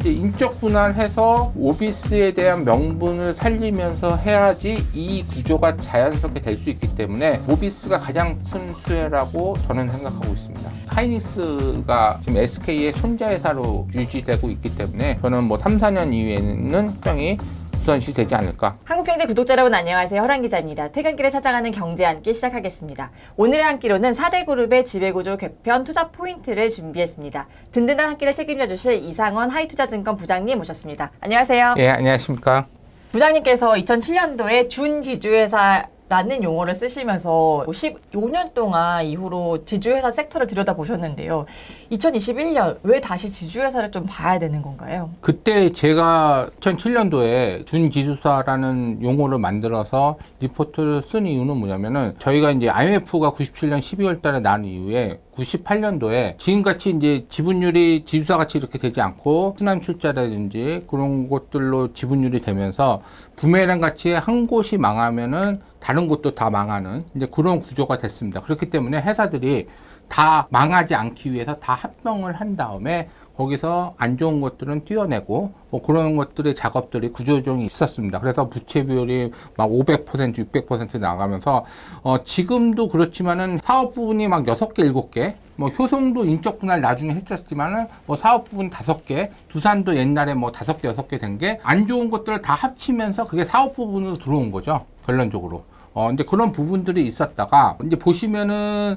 이제 인적 분할해서 오비스에 대한 명분을 살리면서 해야지 이 구조가 자연스럽게 될 수 있기 때문에 오비스가 가장 큰 수혜라고 저는 생각하고 있습니다. 하이닉스가 지금 SK의 손자회사로 유지되고 있기 때문에 저는 뭐 3, 4년 이후에는 확정이 우선시 되지 않을까. 한국경제 구독자 여러분 안녕하세요. 허란 기자입니다. 퇴근길에 찾아가는 경제 한 끼 시작하겠습니다. 오늘의 한 끼로는 4대 그룹의 지배구조 개편 투자 포인트를 준비했습니다. 든든한 한 끼를 책임져 주실 이상원 하이투자증권 부장님 모셨습니다. 안녕하세요. 예, 안녕하십니까. 부장님께서 2007년도에 준지주회사라는 용어를 쓰시면서 15년 동안 이후로 지주회사 섹터를 들여다보셨는데요. 2021년 왜 다시 지주회사를 좀 봐야 되는 건가요? 그때 제가 2007년도에 준지주사라는 용어를 만들어서 리포트를 쓴 이유는 뭐냐면은 저희가 이제 IMF가 97년 12월 달에 난 이후에 98년도에 지금같이 이제 지분율이 지주사 같이 이렇게 되지 않고 순환 출자라든지 그런 것들로 지분율이 되면서 부메랑 같이 한 곳이 망하면은 다른 곳도 다 망하는 이제 그런 구조가 됐습니다. 그렇기 때문에 회사들이 다 망하지 않기 위해서 다 합병을 한 다음에 거기서 안 좋은 것들은 띄어내고 뭐 그런 것들의 작업들이 구조조정이 있었습니다. 그래서 부채 비율이 막 500%, 600% 나가면서 지금도 그렇지만은 사업 부분이 막 6개, 7개 뭐 효성도 인적 분할 나중에 했었지만은 뭐 사업 부분 5개, 두산도 옛날에 뭐 5개, 6개 된 게 안 좋은 것들을 다 합치면서 그게 사업 부분으로 들어온 거죠. 결론적으로. 근데 그런 부분들이 있었다가 이제 보시면은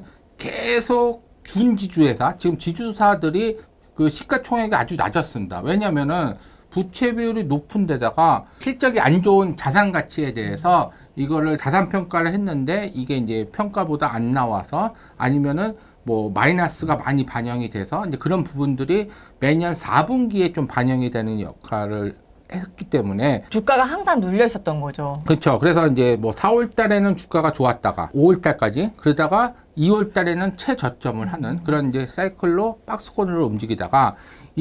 계속 준지주회사, 지금 지주사들이 그 시가총액이 아주 낮았습니다. 왜냐면은 부채 비율이 높은 데다가 실적이 안 좋은 자산 가치에 대해서 이거를 자산 평가를 했는데 이게 이제 평가보다 안 나와서 아니면은 뭐 마이너스가 많이 반영이 돼서 이제 그런 부분들이 매년 4분기에 좀 반영이 되는 역할을 했기 때문에 주가가 항상 눌려 있었던 거죠. 그렇죠. 그래서 이제 뭐 4월 달에는 주가가 좋았다가 5월 달까지 그러다가 2월 달에는 최저점을 하는 그런 이제 사이클로 박스권으로 움직이다가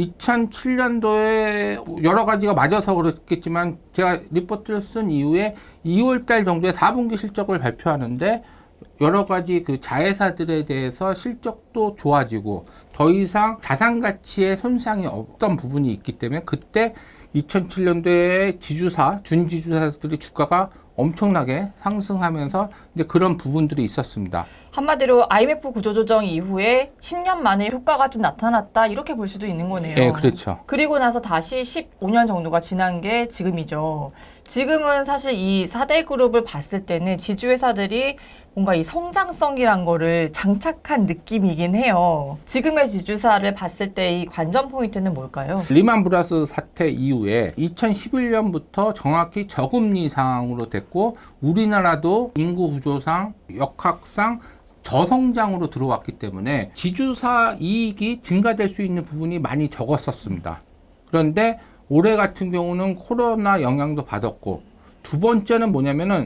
2007년도에 여러 가지가 맞아서 그렇겠지만 제가 리포트를 쓴 이후에 2월 달 정도에 4분기 실적을 발표하는데 여러 가지 그 자회사들에 대해서 실적도 좋아지고 더 이상 자산 가치에 손상이 없던 부분이 있기 때문에 그때 2007년도에 지주사, 준지주사들이 주가가 엄청나게 상승하면서 이제 그런 부분들이 있었습니다. 한마디로 IMF 구조조정 이후에 10년 만에 효과가 좀 나타났다 이렇게 볼 수도 있는 거네요. 네, 그렇죠. 그리고 나서 다시 15년 정도가 지난 게 지금이죠. 지금은 사실 이 4대 그룹을 봤을 때는 지주회사들이 뭔가 이 성장성이란 거를 장착한 느낌이긴 해요. 지금의 지주사를 봤을 때 이 관전 포인트는 뭘까요? 리만 브라더스 사태 이후에 2011년부터 정확히 저금리 상황으로 됐고 우리나라도 인구 구조상, 역학상 저성장으로 들어왔기 때문에 지주사 이익이 증가될 수 있는 부분이 많이 적었었습니다. 그런데 올해 같은 경우는 코로나 영향도 받았고 두 번째는 뭐냐면은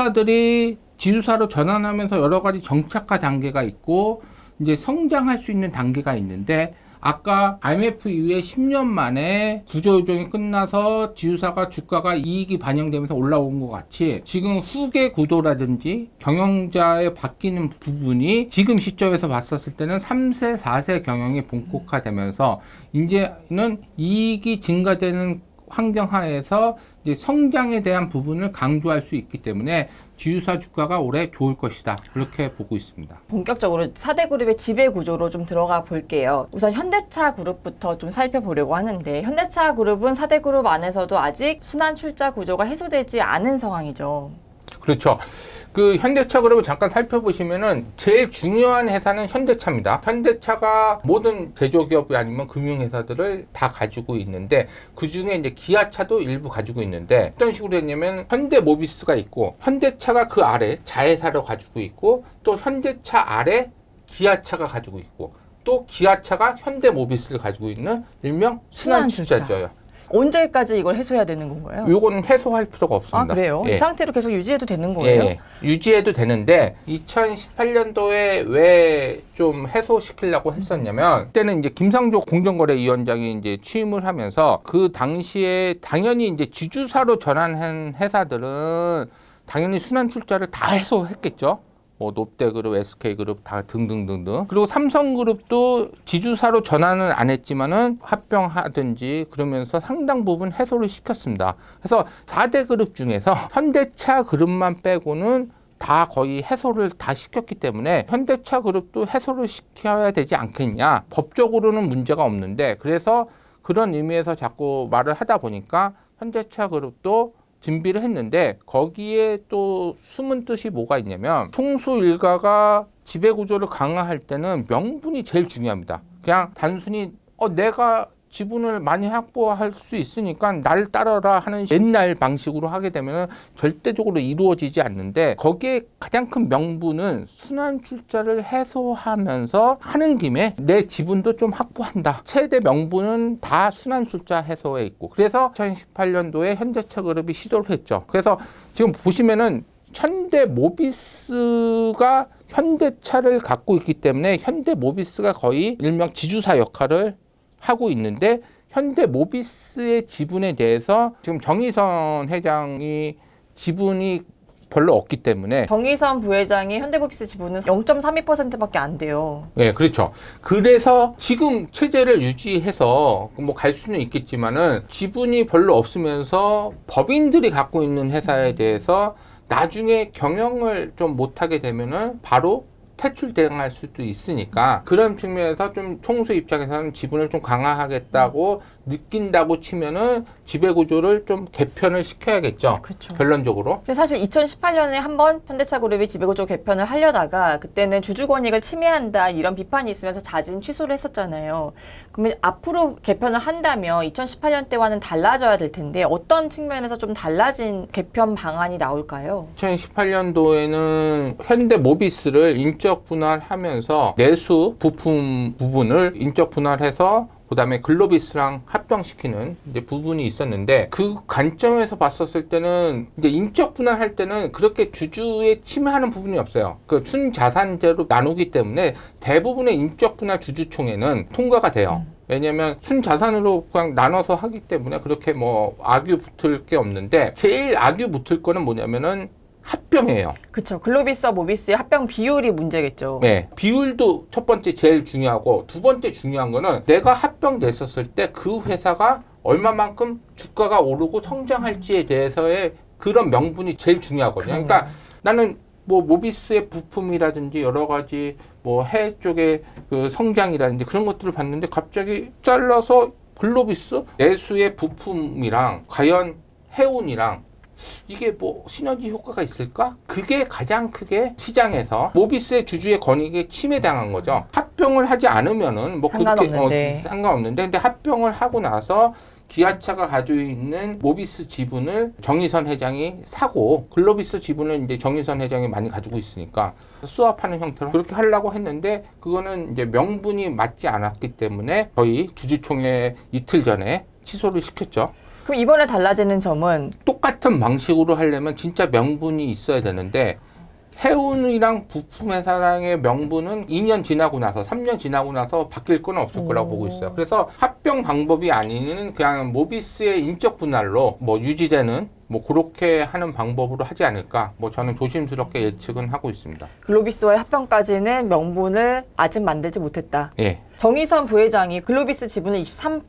지주사로 전환하면서 여러 가지 정착화 단계가 있고 이제 성장할 수 있는 단계가 있는데 아까 IMF 이후에 10년 만에 구조조정이 끝나서 지주사가 주가가 이익이 반영되면서 올라온 것 같이 지금 후계 구도라든지 경영자의 바뀌는 부분이 지금 시점에서 봤었을 때는 3세, 4세 경영이 본격화되면서 이제는 이익이 증가되는 환경 하에서 이제 성장에 대한 부분을 강조할 수 있기 때문에 지주사 주가가 올해 좋을 것이다. 그렇게 보고 있습니다. 본격적으로 4대 그룹의 지배 구조로 좀 들어가 볼게요. 우선 현대차 그룹부터 좀 살펴보려고 하는데 현대차 그룹은 4대 그룹 안에서도 아직 순환 출자 구조가 해소되지 않은 상황이죠. 그렇죠. 그 현대차 그룹을 잠깐 살펴보시면은 제일 중요한 회사는 현대차입니다. 현대차가 모든 제조기업이 아니면 금융회사들을 다 가지고 있는데 그 중에 이제 기아차도 일부 가지고 있는데 어떤 식으로 했냐면 현대모비스가 있고 현대차가 그 아래 자회사를 가지고 있고 또 현대차 아래 기아차가 가지고 있고 또 기아차가 현대모비스를 가지고 있는 일명 순환출자죠. 언제까지 이걸 해소해야 되는 건가요? 요거는 해소할 필요가 없습니다. 아, 그래요? 예. 이 상태로 계속 유지해도 되는 거예요? 예, 유지해도 되는데 2018년도에 왜 좀 해소시키려고 했었냐면 그때는 이제 김상조 공정거래위원장이 이제 취임을 하면서 그 당시에 당연히 이제 지주사로 전환한 회사들은 당연히 순환 출자를 다 해소했겠죠. 뭐 롯데그룹, SK그룹 다 등등등등. 그리고 삼성그룹도 지주사로 전환은 안 했지만은 합병하든지 그러면서 상당 부분 해소를 시켰습니다. 그래서 4대 그룹 중에서 현대차 그룹만 빼고는 다 거의 해소를 다 시켰기 때문에 현대차 그룹도 해소를 시켜야 되지 않겠냐. 법적으로는 문제가 없는데 그래서 그런 의미에서 자꾸 말을 하다 보니까 현대차 그룹도 준비를 했는데 거기에 또 숨은 뜻이 뭐가 있냐면 총수 일가가 지배구조를 강화할 때는 명분이 제일 중요합니다. 그냥 단순히 내가 지분을 많이 확보할 수 있으니까 날 따라라 하는 옛날 방식으로 하게 되면 절대적으로 이루어지지 않는데 거기에 가장 큰 명분은 순환출자를 해소하면서 하는 김에 내 지분도 좀 확보한다. 최대 명분은 다 순환출자 해소에 있고 그래서 2018년도에 현대차 그룹이 시도를 했죠. 그래서 지금 보시면은 현대모비스가 현대차를 갖고 있기 때문에 현대모비스가 거의 일명 지주사 역할을 하고 있는데 현대모비스의 지분에 대해서 지금 정의선 회장이 지분이 별로 없기 때문에 정의선 부회장이 현대모비스 지분은 0.32%밖에 안 돼요. 네, 그렇죠. 그래서 지금 체제를 유지해서 뭐 갈 수는 있겠지만은 지분이 별로 없으면서 법인들이 갖고 있는 회사에 대해서 나중에 경영을 좀 못하게 되면은 바로 퇴출당할 수도 있으니까 그런 측면에서 좀 총수 입장에서는 지분을 좀 강화하겠다고 느낀다고 치면은 지배구조를 좀 개편을 시켜야겠죠. 그렇죠. 결론적으로. 근데 사실 2018년에 한번 현대차그룹이 지배구조 개편을 하려다가 그때는 주주권익을 침해한다 이런 비판이 있으면서 자진 취소를 했었잖아요. 그러면 앞으로 개편을 한다면 2018년 때와는 달라져야 될 텐데 어떤 측면에서 좀 달라진 개편 방안이 나올까요? 2018년도에는 현대모비스를 인적 분할하면서 내수 부품 부분을 인적 분할해서 그다음에 글로비스랑 합병시키는 이제 부분이 있었는데 그 관점에서 봤었을 때는 이제 인적 분할할 때는 그렇게 주주에 침해하는 부분이 없어요. 그 순자산제로 나누기 때문에 대부분의 인적 분할 주주총회는 통과가 돼요. 왜냐면 순자산으로 그냥 나눠서 하기 때문에 그렇게 뭐 악유 붙을 게 없는데 제일 악유 붙을 거는 뭐냐면은 합병이에요. 그렇죠. 글로비스와 모비스의 합병 비율이 문제겠죠. 네, 비율도 첫 번째 제일 중요하고 두 번째 중요한 거는 내가 합병됐었을 때 그 회사가 얼마만큼 주가가 오르고 성장할지에 대해서의 그런 명분이 제일 중요하거든요. 그러니까 나는 뭐 모비스의 부품이라든지 여러 가지 뭐 해외 쪽의 그 성장이라든지 그런 것들을 봤는데 갑자기 잘라서 글로비스 내수의 부품이랑 과연 해운이랑 이게 뭐 시너지 효과가 있을까? 그게 가장 크게 시장에서 모비스의 주주의 권익에 침해당한 거죠. 합병을 하지 않으면은 뭐 상관없는데. 상관없는데 근데 합병을 하고 나서 기아차가 가지고 있는 모비스 지분을 정의선 회장이 사고 글로비스 지분을 이제 정의선 회장이 많이 가지고 있으니까 수합하는 형태로 그렇게 하려고 했는데 그거는 이제 명분이 맞지 않았기 때문에 거의 주주총회 이틀 전에 취소를 시켰죠. 그럼 이번에 달라지는 점은 똑같은 방식으로 하려면 진짜 명분이 있어야 되는데 해운이랑 부품회사랑의 명분은 2년 지나고 나서 3년 지나고 나서 바뀔 건 없을 거라고 보고 있어요. 그래서 합병 방법이 아닌 그냥 모비스의 인적 분할로 뭐 유지되는 뭐 그렇게 하는 방법으로 하지 않을까 뭐 저는 조심스럽게 예측은 하고 있습니다. 글로비스와의 합병까지는 명분을 아직 만들지 못했다. 예. 정의선 부회장이 글로비스 지분을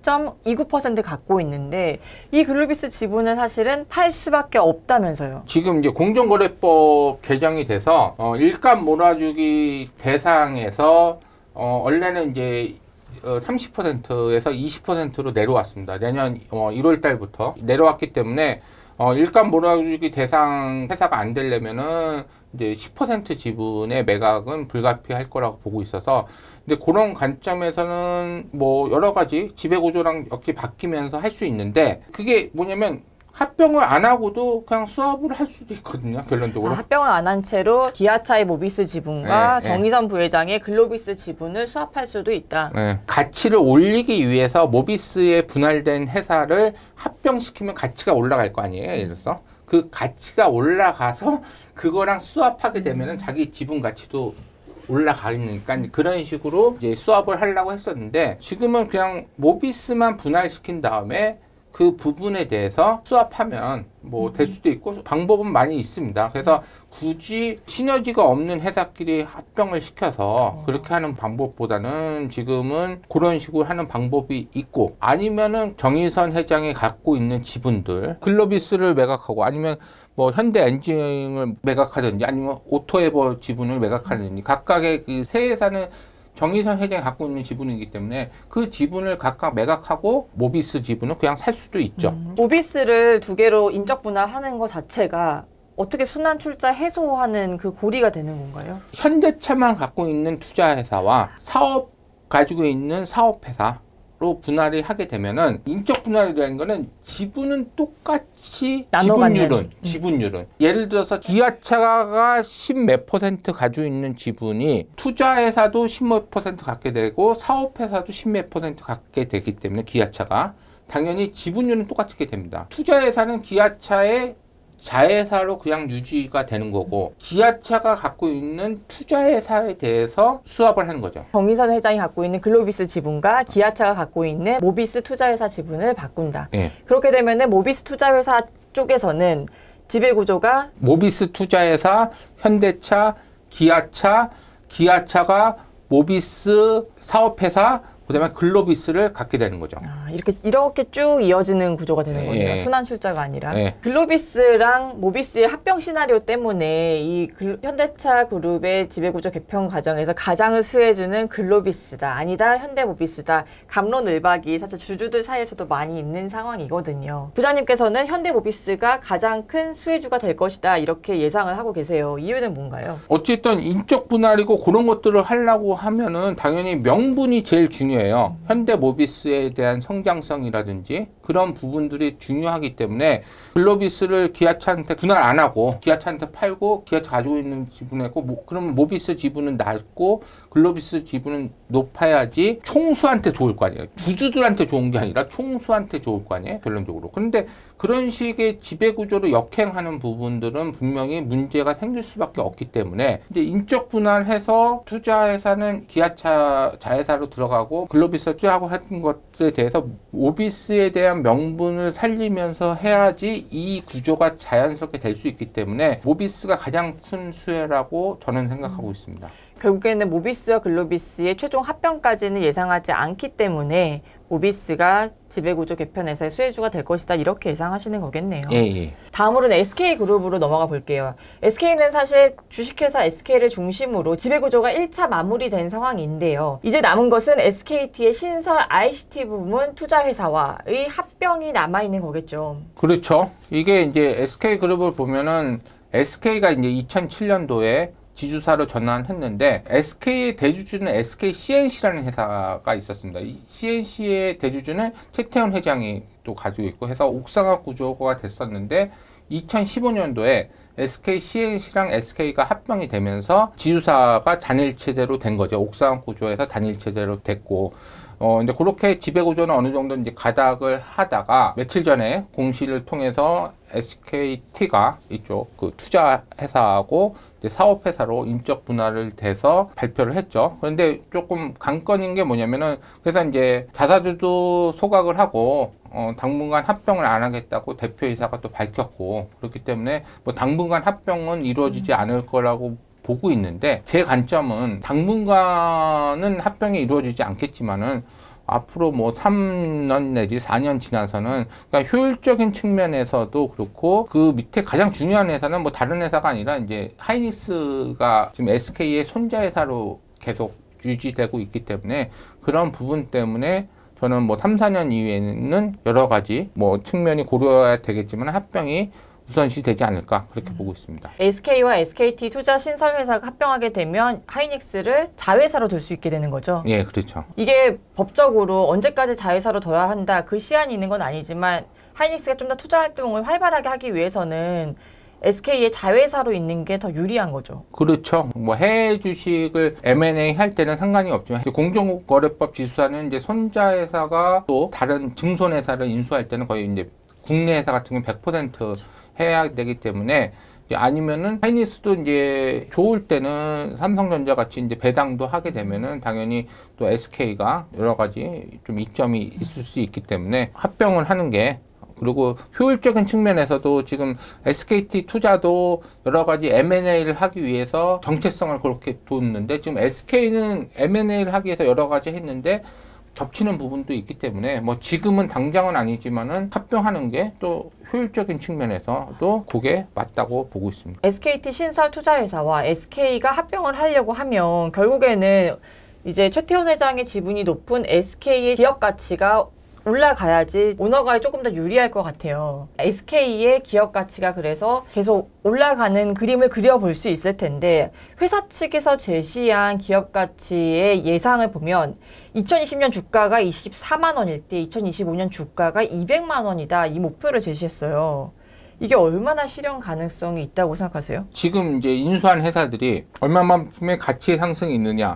23.29% 갖고 있는데 이 글로비스 지분은 사실은 팔 수밖에 없다면서요. 지금 이제 공정거래법 개정이 돼서 일감 몰아주기 대상에서 원래는 이제 30%에서 20%로 내려왔습니다. 내년 1월 달부터 내려왔기 때문에 일감 몰아주기 대상 회사가 안 되려면은 이제 10% 지분의 매각은 불가피할 거라고 보고 있어서 근데 그런 관점에서는 뭐 여러 가지 지배구조랑 역시 바뀌면서 할 수 있는데 그게 뭐냐면 합병을 안 하고도 그냥 수합을 할 수도 있거든요. 결론적으로. 합병을 안 한 채로 기아차의 모비스 지분과 네, 정의선 부회장의 글로비스 지분을 수합할 수도 있다. 네. 가치를 올리기 위해서 모비스에 분할된 회사를 합병시키면 가치가 올라갈 거 아니에요. 예를 들어서. 그 가치가 올라가서 그거랑 수합하게 되면은 자기 지분 가치도 올라가니까 그런 식으로 이제 수합을 하려고 했었는데 지금은 그냥 모비스만 분할시킨 다음에 그 부분에 대해서 수합하면 뭐 될 수도 있고 방법은 많이 있습니다. 그래서 굳이 시너지가 없는 회사끼리 합병을 시켜서 그렇게 하는 방법보다는 지금은 그런 식으로 하는 방법이 있고, 아니면은 정의선 회장이 갖고 있는 지분들, 글로비스를 매각하고 아니면 뭐 현대 엔진을 매각하든지 아니면 오토에버 지분을 매각하든지, 각각의 그 세 회사는 정의선 회장이 갖고 있는 지분이기 때문에 그 지분을 각각 매각하고 모비스 지분을 그냥 살 수도 있죠. 모비스를 두 개로 인적 분할하는 것 자체가 어떻게 순환 출자 해소하는 그 고리가 되는 건가요? 현대차만 갖고 있는 투자회사와 사업 가지고 있는 사업회사로 분할이 하게 되면은, 인적 분할이라는 거는 지분은 똑같이 지분율은 예를 들어서 기아차가 10몇 % 가지고 있는 지분이 투자회사도 10몇 % 갖게 되고 사업회사도 10몇 % 갖게 되기 때문에 기아차가 당연히 지분율은 똑같게 됩니다. 투자회사는 기아차의 자회사로 그냥 유지가 되는 거고, 기아차가 갖고 있는 투자회사에 대해서 수합을 하는 거죠. 정의선 회장이 갖고 있는 글로비스 지분과 기아차가 갖고 있는 모비스 투자회사 지분을 바꾼다. 예. 그렇게 되면은 모비스 투자회사 쪽에서는 지배 구조가 모비스 투자회사, 현대차, 기아차가 모비스 사업회사, 그다음에 글로비스를 갖게 되는 거죠. 이렇게 쭉 이어지는 구조가 되는 거네요. 예. 순환 출자가 아니라. 예. 글로비스랑 모비스의 합병 시나리오 때문에 이 현대차 그룹의 지배구조 개편 과정에서 가장을 수혜주는 글로비스다, 아니다 현대모비스다, 갑론을박이 사실 주주들 사이에서도 많이 있는 상황이거든요. 부장님께서는 현대모비스가 가장 큰 수혜주가 될 것이다 이렇게 예상을 하고 계세요. 이유는 뭔가요? 어쨌든 인적 분할이고 그런 것들을 하려고 하면은 당연히 명분이 제일 중요해요. 현대모비스에 대한 성장성이라든지 그런 부분들이 중요하기 때문에 글로비스를 기아차한테 분할 안 하고 기아차한테 팔고 기아차 가지고 있는 지분이고, 그러면 모비스 지분은 낮고 글로비스 지분은 높아야지 총수한테 좋을 거 아니에요. 주주들한테 좋은 게 아니라 총수한테 좋을 거 아니에요, 결론적으로. 그런데 그런 식의 지배구조로 역행하는 부분들은 분명히 문제가 생길 수밖에 없기 때문에, 이제 인적 분할해서 투자회사는 기아차 자회사로 들어가고 글로비스 투자하고 하는 것에 대해서 모비스에 대한 명분을 살리면서 해야지 이 구조가 자연스럽게 될 수 있기 때문에 모비스가 가장 큰 수혜라고 저는 생각하고 있습니다. 결국에는 모비스와 글로비스의 최종 합병까지는 예상하지 않기 때문에 모비스가 지배구조 개편에서의 수혜주가 될 것이다 이렇게 예상하시는 거겠네요. 예. 다음으로는 SK그룹으로 넘어가 볼게요. SK는 사실 주식회사 SK를 중심으로 지배구조가 1차 마무리된 상황인데요. 이제 남은 것은 SKT의 신설 ICT 부문 투자회사와의 합병이 남아있는 거겠죠. 그렇죠. 이게 이제 SK그룹을 보면은 SK가 이제 2007년도에 지주사로 전환했는데, SK의 대주주는 SK CNC라는 회사가 있었습니다. 이 CNC의 대주주는 최태원 회장이 또 가지고 있고 해서 옥상화 구조가 됐었는데, 2015년도에 SK CNC랑 SK가 합병이 되면서 지주사가 단일체제로 된 거죠. 옥상화 구조에서 단일체제로 됐고, 이제 그렇게 지배구조는 어느 정도 이제 가닥을 하다가 며칠 전에 공시를 통해서 SKT가 이쪽 그 투자회사하고 이제 사업회사로 인적 분할을 돼서 발표를 했죠. 그런데 조금 관건인 게 뭐냐면은, 그래서 이제 자사주도 소각을 하고 당분간 합병을 안 하겠다고 대표이사가 또 밝혔고, 그렇기 때문에 뭐 당분간 합병은 이루어지지 않을 거라고 보고 있는데, 제 관점은 당분간은 합병이 이루어지지 않겠지만은 앞으로 뭐 3년 내지 4년 지나서는, 그러니까 효율적인 측면에서도 그렇고, 그 밑에 가장 중요한 회사는 뭐 다른 회사가 아니라 이제 하이닉스가 지금 SK의 손자 회사로 계속 유지되고 있기 때문에, 그런 부분 때문에 저는 뭐 3, 4년 이후에는 여러 가지 뭐 측면이 고려해야 되겠지만 합병이 우선시 되지 않을까 그렇게 보고 있습니다. SK와 SKT 투자 신설회사가 합병하게 되면 하이닉스를 자회사로 둘 수 있게 되는 거죠? 예, 그렇죠. 이게 법적으로 언제까지 자회사로 둬야 한다 그 시한이 있는 건 아니지만, 하이닉스가 좀 더 투자 활동을 활발하게 하기 위해서는 SK의 자회사로 있는 게 더 유리한 거죠. 그렇죠. 뭐 해외 주식을 M&A 할 때는 상관이 없지만, 공정거래법 지수사는 이제 손자회사가 또 다른 증손회사를 인수할 때는 거의 이제 국내 회사 같은 경우 100% 해야 되기 때문에, 이제 아니면은 하이닉스도 이제 좋을 때는 삼성전자 같이 이제 배당도 하게 되면은 당연히 또 SK가 여러 가지 좀 이점이 있을 수 있기 때문에 합병을 하는 게, 그리고 효율적인 측면에서도 지금 SKT 투자도 여러 가지 M&A를 하기 위해서 정체성을 그렇게 뒀는데, 지금 SK는 M&A를 하기 위해서 여러 가지 했는데 겹치는 부분도 있기 때문에 뭐 지금은 당장은 아니지만은 합병하는 게 또 효율적인 측면에서도 그게 맞다고 보고 있습니다. SKT 신설 투자회사와 SK가 합병을 하려고 하면 결국에는 이제 최태원 회장의 지분이 높은 SK의 기업 가치가 올라가야지 오너가 조금 더 유리할 것 같아요. SK의 기업 가치가 그래서 계속 올라가는 그림을 그려볼 수 있을 텐데, 회사 측에서 제시한 기업 가치의 예상을 보면 2020년 주가가 24만 원일 때 2025년 주가가 200만 원이다, 이 목표를 제시했어요. 이게 얼마나 실현 가능성이 있다고 생각하세요? 지금 이제 인수한 회사들이 얼마만큼의 가치 상승이 있느냐,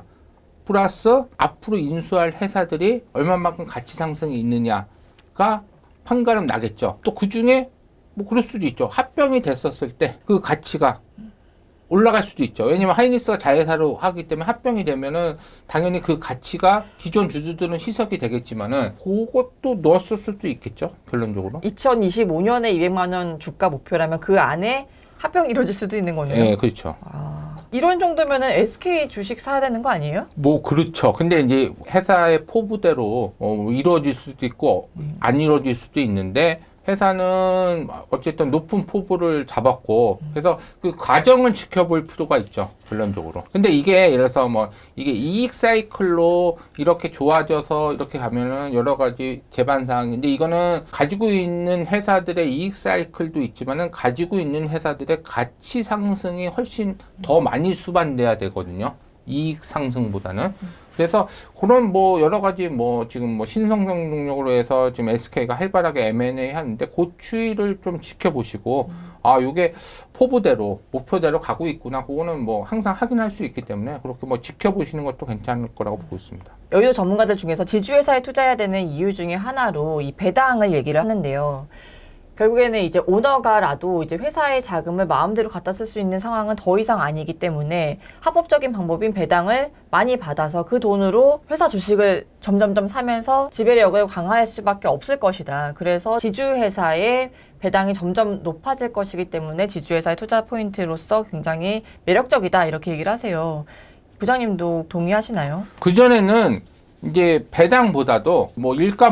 플러스 앞으로 인수할 회사들이 얼마만큼 가치 상승이 있느냐가 판가름 나겠죠. 또 그 중에 뭐 그럴 수도 있죠. 합병이 됐었을 때 그 가치가 올라갈 수도 있죠. 왜냐면 하이닉스가 자회사로 하기 때문에 합병이 되면은 당연히 그 가치가 기존 주주들은 희석이 되겠지만은 그것도 넣었을 수도 있겠죠. 결론적으로. 2025년에 200만 원 주가 목표라면 그 안에 합병이 이루어질 수도 있는 거네요. 네, 그렇죠. 이런 정도면은 SK 주식 사야 되는 거 아니에요? 뭐 그렇죠. 근데 이제 회사의 포부대로 이루어질 수도 있고 안 이루어질 수도 있는데, 회사는 어쨌든 높은 포부를 잡았고, 그래서 그 과정은 지켜볼 필요가 있죠, 결론적으로. 근데 이게 예를 들어서 뭐 이게 이익 사이클로 이렇게 좋아져서 이렇게 가면은 여러 가지 제반 사항인데, 이거는 가지고 있는 회사들의 이익 사이클도 있지만은 가지고 있는 회사들의 가치 상승이 훨씬 더 많이 수반돼야 되거든요, 이익 상승보다는. 그래서 그런 뭐 여러 가지 뭐 지금 뭐 신성장 동력으로 해서 지금 SK가 활발하게 M&A 하는데, 그 추이를 좀 지켜보시고, 아, 요게 포부대로 목표대로 가고 있구나, 그거는 뭐 항상 확인할 수 있기 때문에 그렇게 뭐 지켜보시는 것도 괜찮을 거라고 보고 있습니다. 여유 전문가들 중에서 지주회사에 투자해야 되는 이유 중에 하나로 이 배당을 얘기를 하는데요. 결국에는 이제 오너가라도 이제 회사의 자금을 마음대로 갖다 쓸 수 있는 상황은 더 이상 아니기 때문에 합법적인 방법인 배당을 많이 받아서 그 돈으로 회사 주식을 점점점 사면서 지배력을 강화할 수밖에 없을 것이다. 그래서 지주회사의 배당이 점점 높아질 것이기 때문에 지주회사의 투자 포인트로서 굉장히 매력적이다, 이렇게 얘기를 하세요. 부장님도 동의하시나요? 그전에는 이제 배당보다도 뭐 일감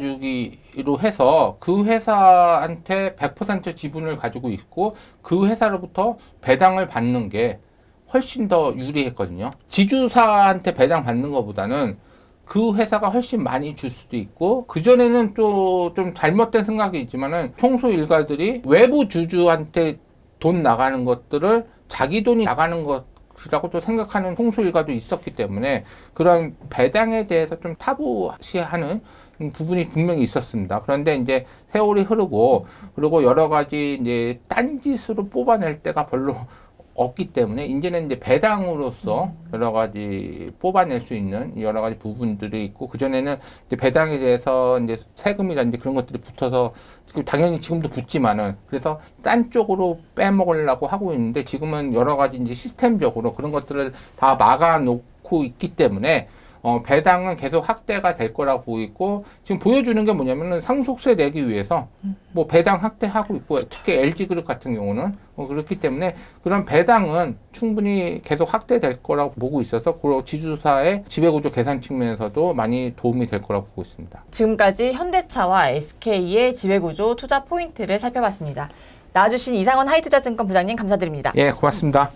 몰아주기로 해서 그 회사한테 100% 지분을 가지고 있고 그 회사로부터 배당을 받는 게 훨씬 더 유리했거든요. 지주사한테 배당 받는 것보다는 그 회사가 훨씬 많이 줄 수도 있고, 그전에는 또 좀 잘못된 생각이 있지만은 총수 일가들이 외부 주주한테 돈 나가는 것들을 자기 돈이 나가는 것이라고 또 생각하는 총수 일가도 있었기 때문에 그런 배당에 대해서 좀 타부시하는 부분이 분명히 있었습니다. 그런데 이제 세월이 흐르고, 그리고 여러 가지 이제 딴짓으로 뽑아낼 때가 별로 없기 때문에 이제는 이제 배당으로서 여러 가지 뽑아낼 수 있는 여러 가지 부분들이 있고, 그전에는 이제 배당에 대해서 이제 세금이라든지 그런 것들이 붙어서 당연히 지금도 붙지만은 그래서 딴 쪽으로 빼먹으려고 하고 있는데, 지금은 여러 가지 이제 시스템적으로 그런 것들을 다 막아놓고 있기 때문에 배당은 계속 확대가 될 거라고 보고 있고, 지금 보여주는 게 뭐냐면은 상속세 내기 위해서 뭐 배당 확대하고 있고, 특히 LG그룹 같은 경우는 그렇기 때문에 그런 배당은 충분히 계속 확대될 거라고 보고 있어서 그 지주사의 지배구조 개선 측면에서도 많이 도움이 될 거라고 보고 있습니다. 지금까지 현대차와 SK의 지배구조 투자 포인트를 살펴봤습니다. 나와주신 이상원 하이투자증권 부장님 감사드립니다. 예, 고맙습니다.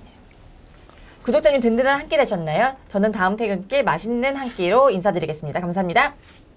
구독자님 든든한 한 끼 되셨나요? 저는 다음 퇴근길 맛있는 한 끼로 인사드리겠습니다. 감사합니다.